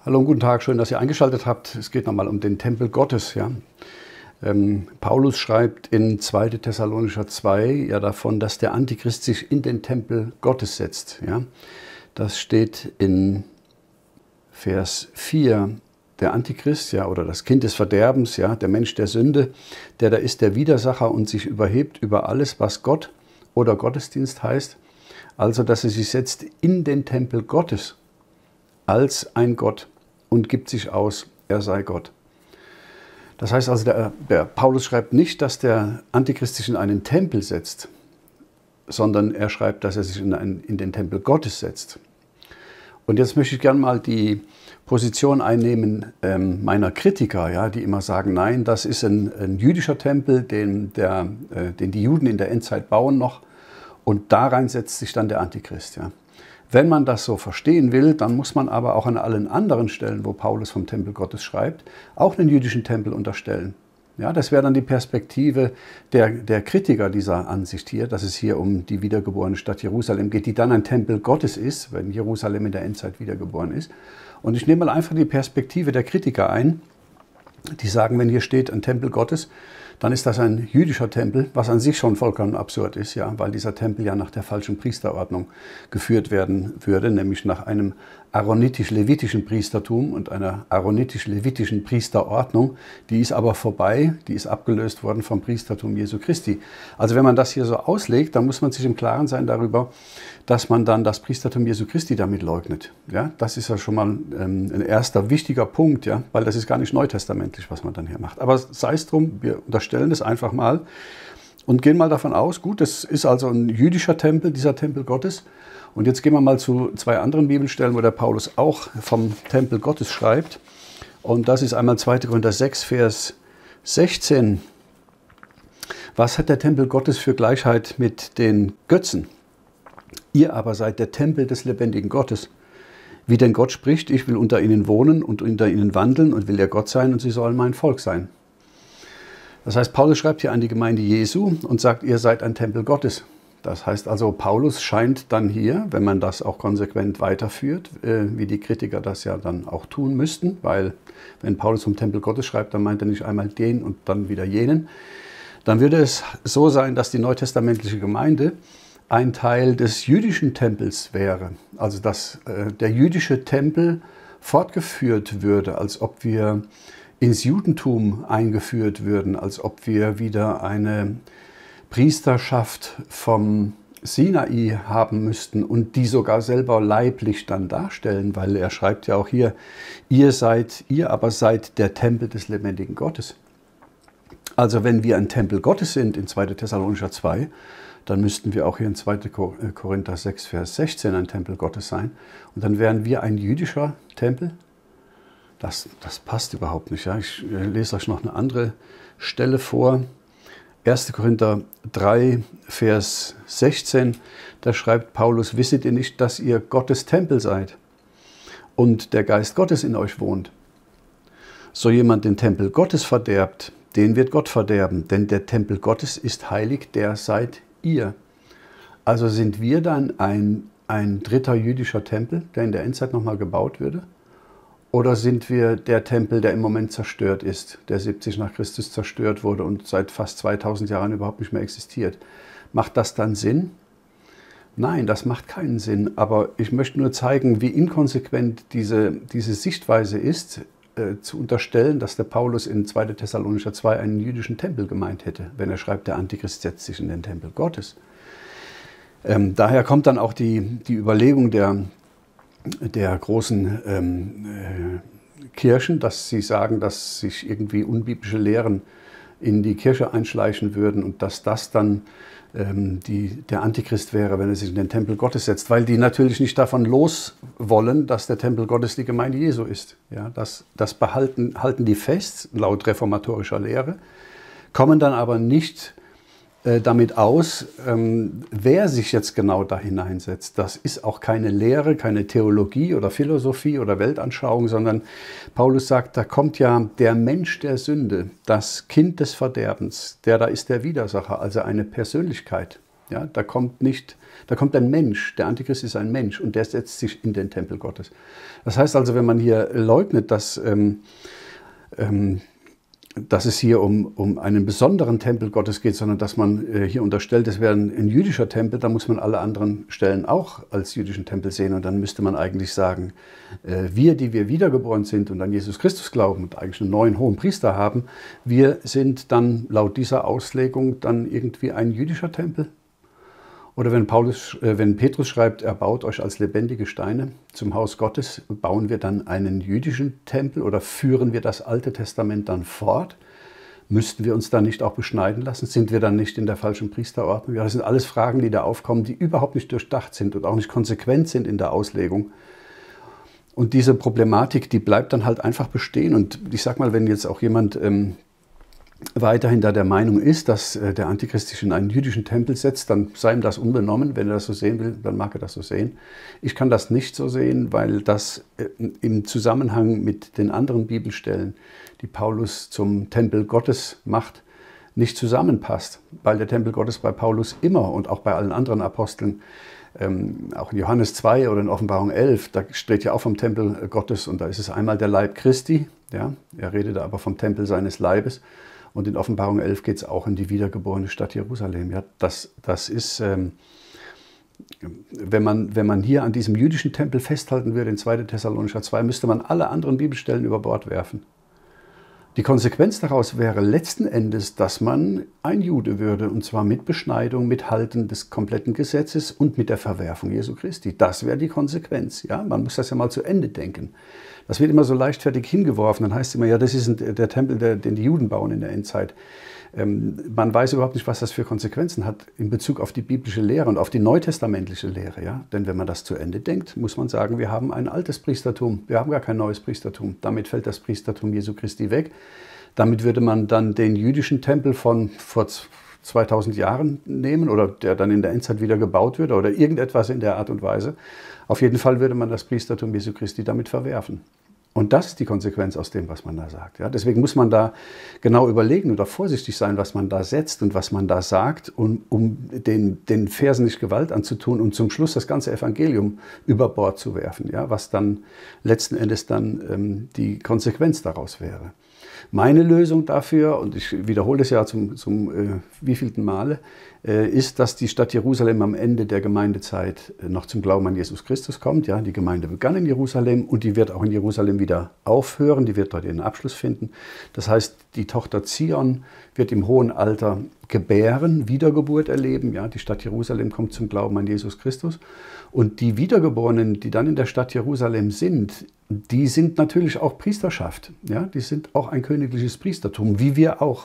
Hallo und guten Tag, schön, dass ihr eingeschaltet habt. Es geht nochmal um den Tempel Gottes. Ja? Paulus schreibt in 2. Thessalonicher 2 ja davon, dass der Antichrist sich in den Tempel Gottes setzt. Ja? Das steht in Vers 4. Der Antichrist, ja, oder das Kind des Verderbens, ja, der Mensch der Sünde, der da ist der Widersacher und sich überhebt über alles, was Gott oder Gottesdienst heißt. Also, dass er sich setzt in den Tempel Gottes als ein Gott und gibt sich aus, er sei Gott. Das heißt also, der Paulus schreibt nicht, dass der Antichrist sich in einen Tempel setzt, sondern er schreibt, dass er sich in den Tempel Gottes setzt. Und jetzt möchte ich gerne mal die Position einnehmen meiner Kritiker, ja, die immer sagen, nein, das ist ein jüdischer Tempel, den die Juden in der Endzeit bauen noch, und da rein setzt sich dann der Antichrist. Ja. Wenn man das so verstehen will, dann muss man aber auch an allen anderen Stellen, wo Paulus vom Tempel Gottes schreibt, auch einen jüdischen Tempel unterstellen. Ja, das wäre dann die Perspektive der Kritiker dieser Ansicht hier, dass es hier um die wiedergeborene Stadt Jerusalem geht, die dann ein Tempel Gottes ist, wenn Jerusalem in der Endzeit wiedergeboren ist. Und ich nehme mal einfach die Perspektive der Kritiker ein, die sagen, wenn hier steht ein Tempel Gottes, dann ist das ein jüdischer Tempel, was an sich schon vollkommen absurd ist, ja, weil dieser Tempel ja nach der falschen Priesterordnung geführt werden würde, nämlich nach einem aaronitisch-levitischen Priestertum und einer aaronitisch-levitischen Priesterordnung. Die ist aber vorbei, die ist abgelöst worden vom Priestertum Jesu Christi. Also wenn man das hier so auslegt, dann muss man sich im Klaren sein darüber, dass man dann das Priestertum Jesu Christi damit leugnet. Ja, das ist ja schon mal ein erster wichtiger Punkt, ja, weil das ist gar nicht neutestamentlich, was man dann hier macht. Aber sei es drum, wir unterstellen das einfach mal und gehen mal davon aus, gut, das ist also ein jüdischer Tempel, dieser Tempel Gottes. Und jetzt gehen wir mal zu zwei anderen Bibelstellen, wo der Paulus auch vom Tempel Gottes schreibt. Und das ist einmal 2. Korinther 6, Vers 16. Was hat der Tempel Gottes für Gleichheit mit den Götzen? Ihr aber seid der Tempel des lebendigen Gottes. Wie denn Gott spricht, ich will unter ihnen wohnen und unter ihnen wandeln und will ihr Gott sein und sie sollen mein Volk sein. Das heißt, Paulus schreibt hier an die Gemeinde Jesu und sagt, ihr seid ein Tempel Gottes. Das heißt also, Paulus scheint dann hier, wenn man das auch konsequent weiterführt, wie die Kritiker das ja dann auch tun müssten, weil wenn Paulus vom Tempel Gottes schreibt, dann meint er nicht einmal den und dann wieder jenen, dann würde es so sein, dass die neutestamentliche Gemeinde ein Teil des jüdischen Tempels wäre. Also dass der jüdische Tempel fortgeführt würde, als ob wir ins Judentum eingeführt würden, als ob wir wieder eine Priesterschaft vom Sinai haben müssten und die sogar selber leiblich dann darstellen, weil er schreibt ja auch hier, ihr aber seid der Tempel des lebendigen Gottes. Also wenn wir ein Tempel Gottes sind in 2. Thessalonicher 2, dann müssten wir auch hier in 2. Korinther 6, Vers 16 ein Tempel Gottes sein. Und dann wären wir ein jüdischer Tempel. Das passt überhaupt nicht. Ja? Ich lese euch noch eine andere Stelle vor. 1. Korinther 3, Vers 16, da schreibt Paulus, wisset ihr nicht, dass ihr Gottes Tempel seid und der Geist Gottes in euch wohnt? So jemand den Tempel Gottes verderbt, den wird Gott verderben, denn der Tempel Gottes ist heilig, der seid ihr. Also sind wir dann ein dritter jüdischer Tempel, der in der Endzeit nochmal gebaut würde? Oder sind wir der Tempel, der im Moment zerstört ist, der 70 nach Christus zerstört wurde und seit fast 2000 Jahren überhaupt nicht mehr existiert? Macht das dann Sinn? Nein, das macht keinen Sinn. Aber ich möchte nur zeigen, wie inkonsequent diese Sichtweise ist, zu unterstellen, dass der Paulus in 2. Thessalonicher 2 einen jüdischen Tempel gemeint hätte, wenn er schreibt, der Antichrist setzt sich in den Tempel Gottes. Daher kommt dann auch die Überlegung der großen Kirchen, dass sie sagen, dass sich irgendwie unbiblische Lehren in die Kirche einschleichen würden und dass das dann der Antichrist wäre, wenn er sich in den Tempel Gottes setzt, weil die natürlich nicht davon los wollen, dass der Tempel Gottes die Gemeinde Jesu ist. Ja, das halten die fest, laut reformatorischer Lehre, kommen dann aber nicht damit aus, wer sich jetzt genau da hineinsetzt. Das ist auch keine Lehre, keine Theologie oder Philosophie oder Weltanschauung, sondern Paulus sagt, da kommt ja der Mensch der Sünde, das Kind des Verderbens, der da ist der Widersacher, also eine Persönlichkeit. Ja, da kommt nicht Da kommt ein Mensch, der Antichrist ist ein Mensch und der setzt sich in den Tempel Gottes. Das heißt also, wenn man hier leugnet, dass es hier um einen besonderen Tempel Gottes geht, sondern dass man hier unterstellt, es wäre ein jüdischer Tempel, dann muss man alle anderen Stellen auch als jüdischen Tempel sehen. Und dann müsste man eigentlich sagen, wir, die wir wiedergeboren sind und an Jesus Christus glauben und eigentlich einen neuen hohen Priester haben, wir sind dann laut dieser Auslegung dann irgendwie ein jüdischer Tempel. Oder wenn Petrus schreibt, er baut euch als lebendige Steine zum Haus Gottes, bauen wir dann einen jüdischen Tempel oder führen wir das Alte Testament dann fort? Müssten wir uns dann nicht auch beschneiden lassen? Sind wir dann nicht in der falschen Priesterordnung? Ja, das sind alles Fragen, die da aufkommen, die überhaupt nicht durchdacht sind und auch nicht konsequent sind in der Auslegung. Und diese Problematik, die bleibt dann halt einfach bestehen. Und ich sag mal, wenn jetzt auch jemand weiterhin da der Meinung ist, dass der Antichrist sich in einen jüdischen Tempel setzt, dann sei ihm das unbenommen. Wenn er das so sehen will, dann mag er das so sehen. Ich kann das nicht so sehen, weil das im Zusammenhang mit den anderen Bibelstellen, die Paulus zum Tempel Gottes macht, nicht zusammenpasst. Weil der Tempel Gottes bei Paulus immer und auch bei allen anderen Aposteln, auch in Johannes 2 oder in Offenbarung 11, da steht ja auch vom Tempel Gottes und da ist es einmal der Leib Christi. Ja? Er redet aber vom Tempel seines Leibes. Und in Offenbarung 11 geht es auch in die wiedergeborene Stadt Jerusalem. Ja, das ist, wenn man hier an diesem jüdischen Tempel festhalten würde, in 2. Thessalonicher 2, müsste man alle anderen Bibelstellen über Bord werfen. Die Konsequenz daraus wäre letzten Endes, dass man ein Jude würde, und zwar mit Beschneidung, mit Halten des kompletten Gesetzes und mit der Verwerfung Jesu Christi. Das wäre die Konsequenz. Ja? Man muss das ja mal zu Ende denken. Das wird immer so leichtfertig hingeworfen. Dann heißt es immer, ja, das ist der Tempel, den die Juden bauen in der Endzeit. Man weiß überhaupt nicht, was das für Konsequenzen hat in Bezug auf die biblische Lehre und auf die neutestamentliche Lehre. Ja? Denn wenn man das zu Ende denkt, muss man sagen, wir haben ein altes Priestertum. Wir haben gar kein neues Priestertum. Damit fällt das Priestertum Jesu Christi weg. Damit würde man dann den jüdischen Tempel von vor 2000 Jahren nehmen oder der dann in der Endzeit wieder gebaut wird oder irgendetwas in der Art und Weise. Auf jeden Fall würde man das Priestertum Jesu Christi damit verwerfen. Und das ist die Konsequenz aus dem, was man da sagt. Ja, deswegen muss man da genau überlegen oder vorsichtig sein, was man da setzt und was man da sagt, um den Versen nicht Gewalt anzutun und zum Schluss das ganze Evangelium über Bord zu werfen, ja, was dann letzten Endes dann die Konsequenz daraus wäre. Meine Lösung dafür, und ich wiederhole es ja zum wievielten Male, ist, dass die Stadt Jerusalem am Ende der Gemeindezeit noch zum Glauben an Jesus Christus kommt. Ja, die Gemeinde begann in Jerusalem und die wird auch in Jerusalem wieder aufhören, die wird dort ihren Abschluss finden. Das heißt, die Tochter Zion wird im hohen Alter gebären, Wiedergeburt erleben. Ja, die Stadt Jerusalem kommt zum Glauben an Jesus Christus. Und die Wiedergeborenen, die dann in der Stadt Jerusalem sind, die sind natürlich auch Priesterschaft. Ja, die sind auch ein königliches Priestertum, wie wir auch.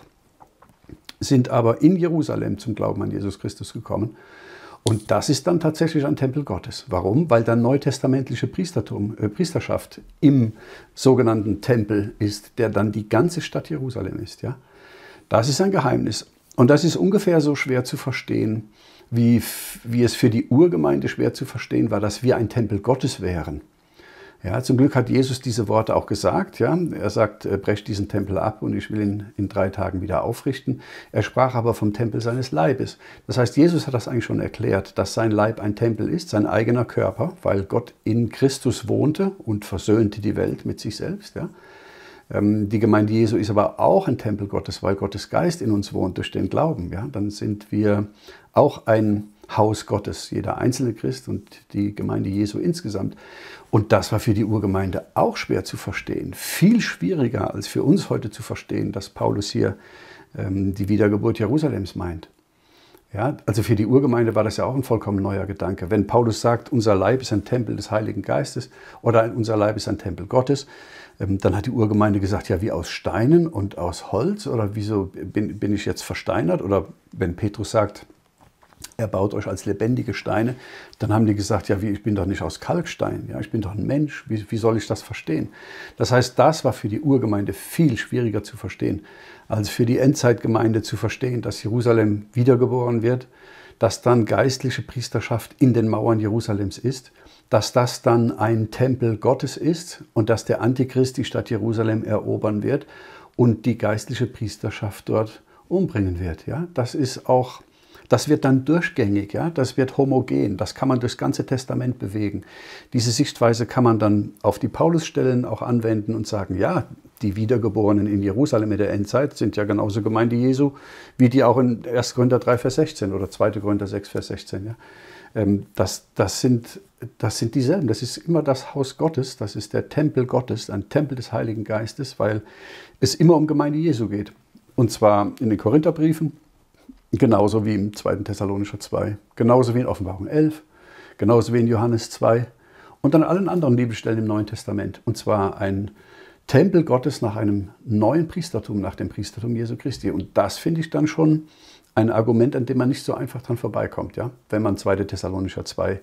Sind aber in Jerusalem zum Glauben an Jesus Christus gekommen. Und das ist dann tatsächlich ein Tempel Gottes. Warum? Weil dann neutestamentliche Priesterschaft im sogenannten Tempel ist, der dann die ganze Stadt Jerusalem ist. Ja? Das ist ein Geheimnis. Und das ist ungefähr so schwer zu verstehen, wie es für die Urgemeinde schwer zu verstehen war, dass wir ein Tempel Gottes wären. Ja, zum Glück hat Jesus diese Worte auch gesagt. Ja. Er sagt, brecht diesen Tempel ab und ich will ihn in 3 Tagen wieder aufrichten. Er sprach aber vom Tempel seines Leibes. Das heißt, Jesus hat das eigentlich schon erklärt, dass sein Leib ein Tempel ist, sein eigener Körper, weil Gott in Christus wohnte und versöhnte die Welt mit sich selbst. Ja. Die Gemeinde Jesu ist aber auch ein Tempel Gottes, weil Gottes Geist in uns wohnt durch den Glauben. Ja. Dann sind wir auch ein Haus Gottes, jeder einzelne Christ und die Gemeinde Jesu insgesamt. Und das war für die Urgemeinde auch schwer zu verstehen. Viel schwieriger als für uns heute zu verstehen, dass Paulus hier die Wiedergeburt Jerusalems meint. Ja, also für die Urgemeinde war das ja auch ein vollkommen neuer Gedanke. Wenn Paulus sagt, unser Leib ist ein Tempel des Heiligen Geistes oder unser Leib ist ein Tempel Gottes, dann hat die Urgemeinde gesagt, ja, wie aus Steinen und aus Holz oder wieso bin ich jetzt versteinert? Oder wenn Petrus sagt, er baut euch als lebendige Steine, dann haben die gesagt, ja, ich bin doch nicht aus Kalkstein, ja, ich bin doch ein Mensch, wie soll ich das verstehen? Das heißt, das war für die Urgemeinde viel schwieriger zu verstehen, als für die Endzeitgemeinde zu verstehen, dass Jerusalem wiedergeboren wird, dass dann geistliche Priesterschaft in den Mauern Jerusalems ist, dass das dann ein Tempel Gottes ist und dass der Antichrist die Stadt Jerusalem erobern wird und die geistliche Priesterschaft dort umbringen wird. Ja, das ist auch Das wird dann durchgängig, ja? Das wird homogen, das kann man durchs ganze Testament bewegen. Diese Sichtweise kann man dann auf die Paulusstellen auch anwenden und sagen, ja, die Wiedergeborenen in Jerusalem in der Endzeit sind ja genauso Gemeinde Jesu, wie die auch in 1. Korinther 3, Vers 16 oder 2. Korinther 6, Vers 16. Ja? Das sind dieselben. Das ist immer das Haus Gottes, das ist der Tempel Gottes, ein Tempel des Heiligen Geistes, weil es immer um Gemeinde Jesu geht. Und zwar in den Korintherbriefen, genauso wie im 2. Thessalonicher 2, genauso wie in Offenbarung 11, genauso wie in Johannes 2 und an allen anderen Bibelstellen im Neuen Testament. Und zwar ein Tempel Gottes nach einem neuen Priestertum, nach dem Priestertum Jesu Christi. Und das finde ich dann schon ein Argument, an dem man nicht so einfach dran vorbeikommt, ja? Wenn man 2. Thessalonicher 2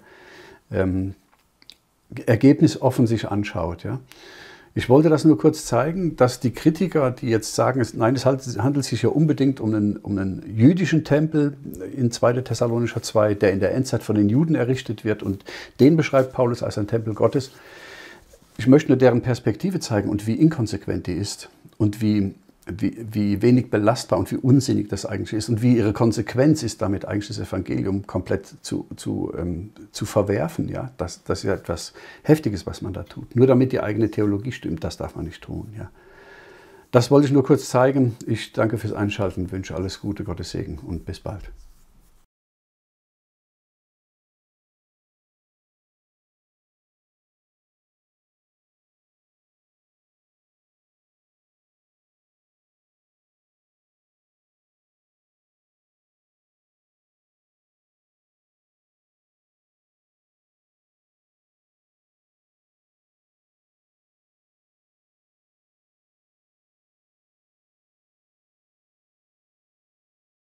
ergebnisoffen sich anschaut. Ja? Ich wollte das nur kurz zeigen, dass die Kritiker, die jetzt sagen, nein, es handelt sich ja unbedingt um einen jüdischen Tempel in 2. Thessalonicher 2, der in der Endzeit von den Juden errichtet wird und den beschreibt Paulus als ein Tempel Gottes. Ich möchte nur deren Perspektive zeigen und wie inkonsequent die ist und wie wenig belastbar und wie unsinnig das eigentlich ist und wie ihre Konsequenz ist, damit eigentlich das Evangelium komplett zu verwerfen. Ja? Das ist ja etwas Heftiges, was man da tut. Nur damit die eigene Theologie stimmt, das darf man nicht tun. Ja? Das wollte ich nur kurz zeigen. Ich danke fürs Einschalten, wünsche alles Gute, Gottes Segen und bis bald.